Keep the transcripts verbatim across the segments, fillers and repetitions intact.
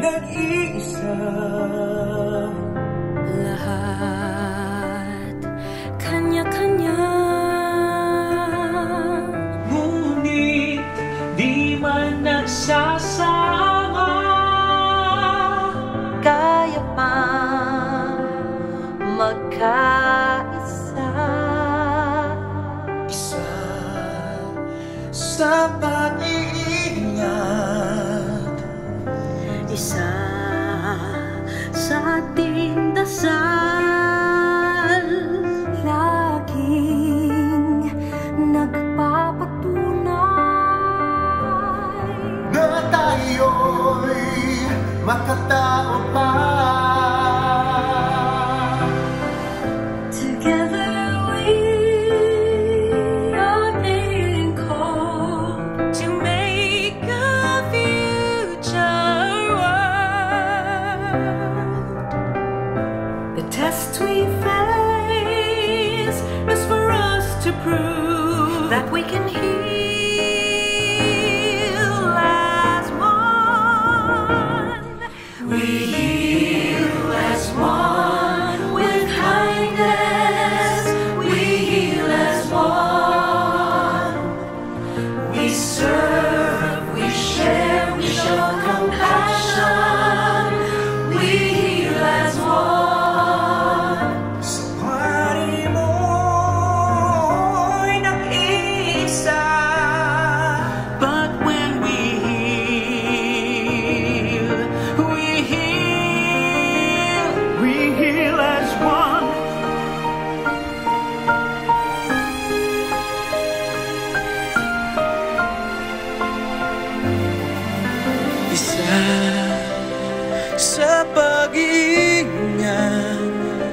nag-iisa. Lahat kanya-kanya, ngunit di man nagsasama. kaya pa magkaisa. Isa sa pag-iingat, Isa sa ating dasal, laging nagpapatunay na tayo'y makatao pa. Together we are being called to make a future world. The test we face is for us to prove that we can heal as one. We heal as one with kindness. We heal as one. We serve, we share, we show compassion. We heal as one. Sa pari mo'y nag-iisa. But when we heal, we heal, We heal as one. Isa sa pag-iingat,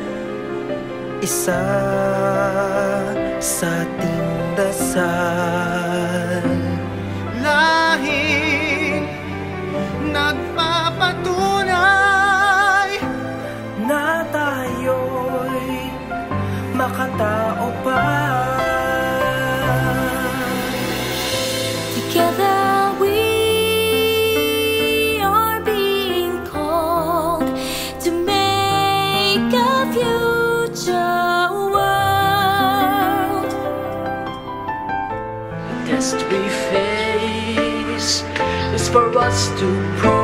isa sa ating dasal, lahing nagpapatunay na tayo'y makatao pa. together we are being called to make a future world. The test we face is for us to prove